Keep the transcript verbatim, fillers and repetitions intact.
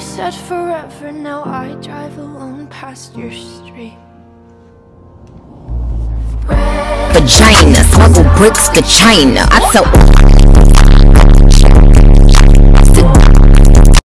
said forever, now I drive alone past your street. Vagina, smuggle bricks to China. I tell